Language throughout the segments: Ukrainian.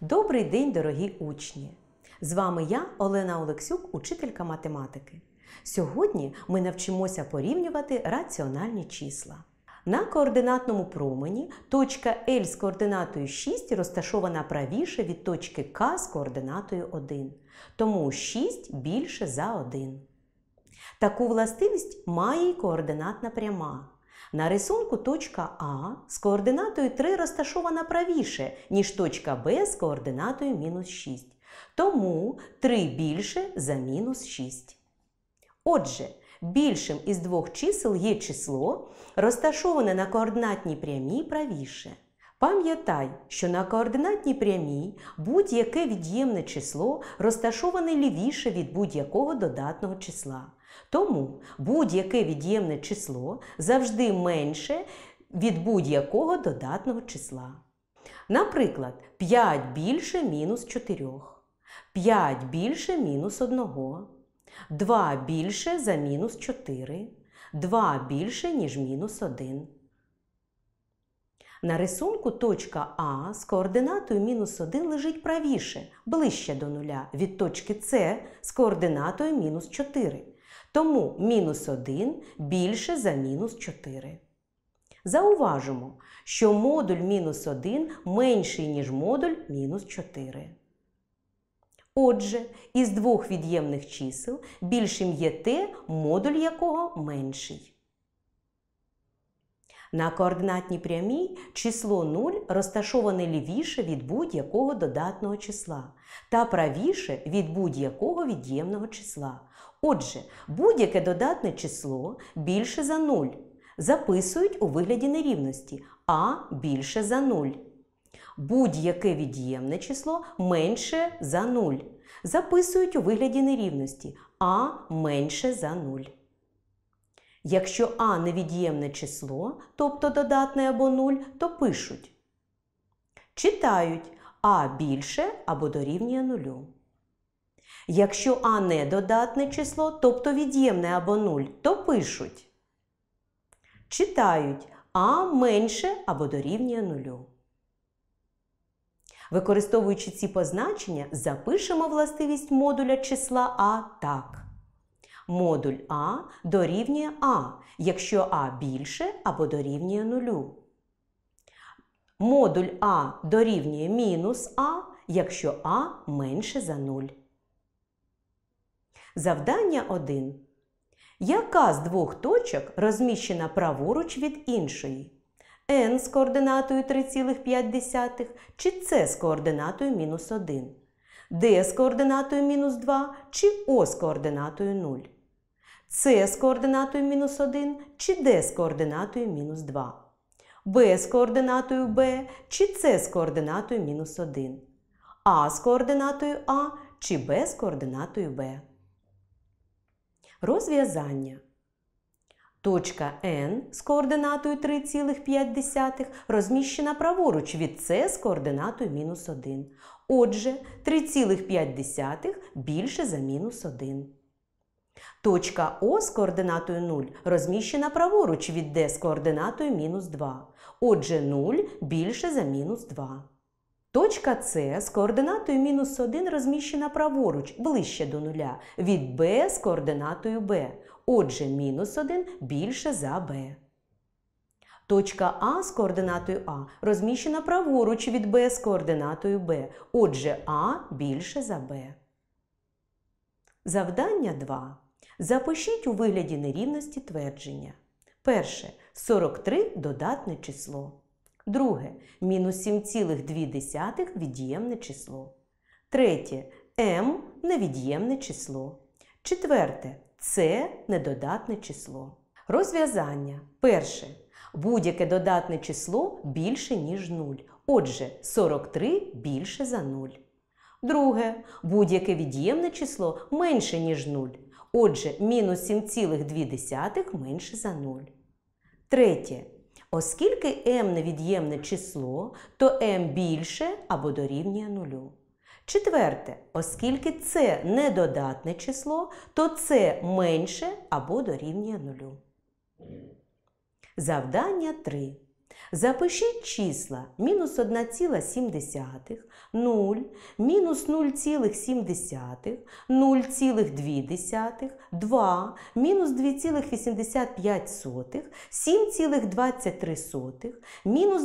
Добрий день, дорогі учні! З вами я, Олена Олексюк, учителька математики. Сьогодні ми навчимося порівнювати раціональні числа. На координатному промені точка L з координатою 6 розташована правіше від точки К з координатою 1. Тому 6 більше за 1. Таку властивість має й координатна пряма. На рисунку точка А з координатою 3 розташована правіше, ніж точка Б з координатою мінус 6. Тому 3 більше за мінус 6. Отже, більшим із двох чисел є число, розташоване на координатній прямій правіше. Пам'ятай, що на координатній прямій будь-яке від'ємне число розташоване лівіше від будь-якого додатного числа. Тому будь-яке від'ємне число завжди менше від будь-якого додатного числа. Наприклад, 5 більше мінус 4, 5 більше мінус 1, 2 більше за мінус 4, 2 більше, ніж мінус 1. На рисунку точка А з координатою мінус 1 лежить правіше, ближче до нуля, від точки С з координатою мінус 4. Тому мінус 1 більше за мінус 4. Зауважимо, що модуль мінус 1 менший, ніж модуль мінус 4. Отже, із двох від'ємних чисел більшим є те, модуль якого менший. На координатній прямій число 0 розташоване лівіше від будь-якого додатного числа та правіше від будь-якого від'ємного числа. Отже, будь-яке додатне число більше за 0 записують у вигляді нерівності а більше за 0. Будь-яке від'ємне число менше за 0 записують у вигляді нерівності а менше за 0. Якщо а невід'ємне число, тобто додатне або 0, то пишуть. Читають а більше або дорівнює 0. Якщо а не додатне число, тобто від'ємне або 0, то пишуть. Читають а менше або дорівнює 0. Використовуючи ці позначення, запишемо властивість модуля числа а так. Модуль а дорівнює а, якщо а більше або дорівнює 0. Модуль а дорівнює мінус а, якщо а менше за 0. Завдання 1. Яка з двох точок розміщена праворуч від іншої? N з координатою 3,5 чи С з координатою мінус 1? D з координатою мінус 2 чи О з координатою 0? С з координатою мінус 1 чи Д з координатою мінус 2? Б з координатою Б чи С з координатою мінус 1? А з координатою А чи Б з координатою Б? Розв'язання. Точка N з координатою 3,5 розміщена праворуч від С з координатою мінус 1. Отже, 3,5 більше за мінус 1. Точка О з координатою 0 розміщена праворуч від Д з координатою мінус 2. Отже, 0 більше за мінус 2. Точка С з координатою мінус 1 розміщена праворуч, ближче до нуля, від Б з координатою Б. Отже, мінус 1 більше за Б. Точка А з координатою А розміщена праворуч від Б з координатою Б. Отже, А більше за Б. Завдання 2. Запишіть у вигляді нерівності твердження. Перше. 43 – додатне число. Друге. Мінус 7,2 – від'ємне число. Третє. М – невід'ємне число. Четверте. С – недодатне число. Розв'язання. Перше. Будь-яке додатне число більше, ніж 0. Отже, 43 більше за 0. Друге. Будь-яке від'ємне число менше, ніж 0. Отже, мінус 7,2 менше за 0. Третє. Оскільки m невід'ємне число, то m більше або дорівнює 0. Четверте. Оскільки це недодатне число, то це менше або дорівнює 0. Завдання 3. Запишіть числа мінус 1,7, 0, мінус 0,7, 0,2, 2, мінус 2,85, 7,23, мінус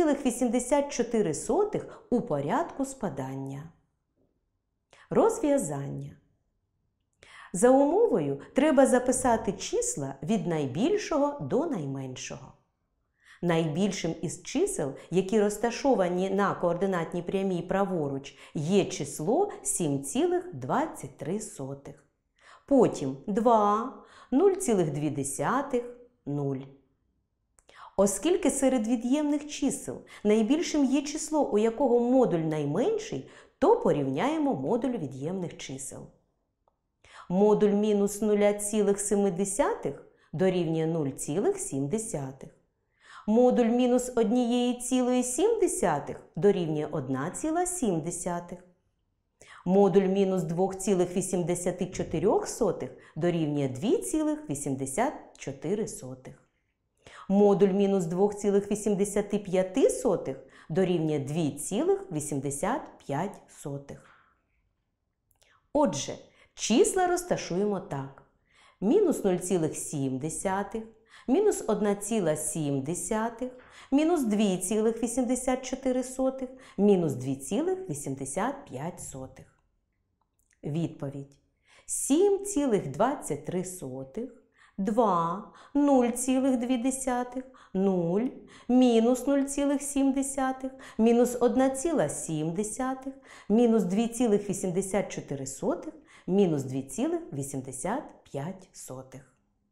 2,84 у порядку спадання. Розв'язання. За умовою треба записати числа від найбільшого до найменшого. Найбільшим із чисел, які розташовані на координатній прямій праворуч, є число 7,23. Потім 2, 0,2, 0. Оскільки серед від'ємних чисел найбільшим є число, у якого модуль найменший, то порівняємо модуль від'ємних чисел. Модуль мінус 0,7 дорівнює 0,7. Модуль мінус 1,7 дорівнює 1,7. Модуль мінус 2,84 дорівнює 2,84. Модуль мінус 2,85 дорівнює 2,85. Отже, числа розташуємо так. Мінус 0,7, мінус 1,7, мінус 2,84, мінус 2,85. Відповідь. 7,23, 2, 0,2, 0, мінус 0,7, мінус 1,7, мінус 2,84, мінус 2,85.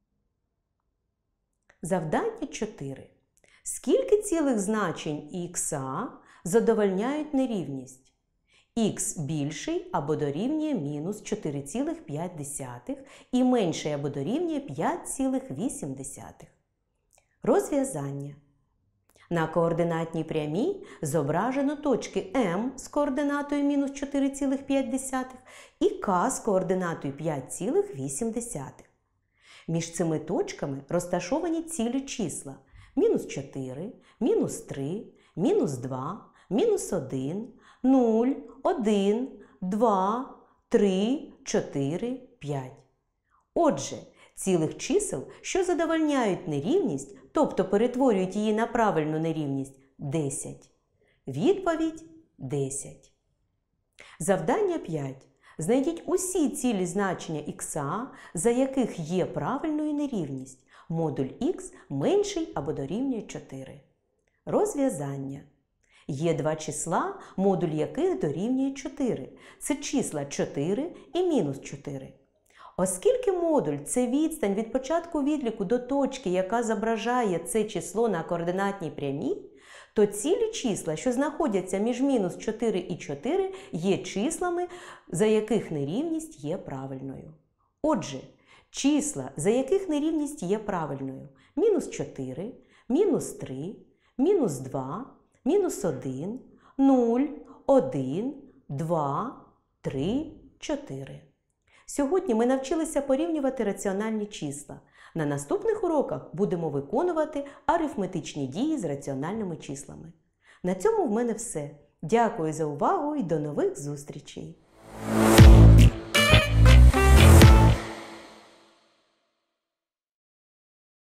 Завдання 4. Скільки цілих значень х задовольняють нерівність? Х більший або дорівнює мінус 4,5 і менший або дорівнює 5,8. Розв'язання. На координатній прямій зображено точки М з координатою мінус 4,5 і К з координатою 5,8. Між цими точками розташовані цілі числа мінус 4, мінус 3, мінус 2, мінус 1, 0, 1, 2, 3, 4, 5. Отже, цілих чисел, що задовольняють нерівність, тобто перетворюють її на правильну нерівність, 10. Відповідь – 10. Завдання 5. Знайдіть усі цілі значення х, за яких є правильною нерівність. Модуль х менший або дорівнює 4. Розв'язання. Є два числа, модуль яких дорівнює 4. Це числа 4 і мінус 4. Оскільки модуль – це відстань від початку відліку до точки, яка зображає це число на координатній прямій, то цілі числа, що знаходяться між мінус 4 і 4, є числами, за яких нерівність є правильною. Отже, числа, за яких нерівність є правильною – мінус 4, мінус 3, мінус 2, мінус 1, 0, 1, 2, 3, 4. Сьогодні ми навчилися порівнювати раціональні числа. На наступних уроках будемо виконувати арифметичні дії з раціональними числами. На цьому в мене все. Дякую за увагу і до нових зустрічей!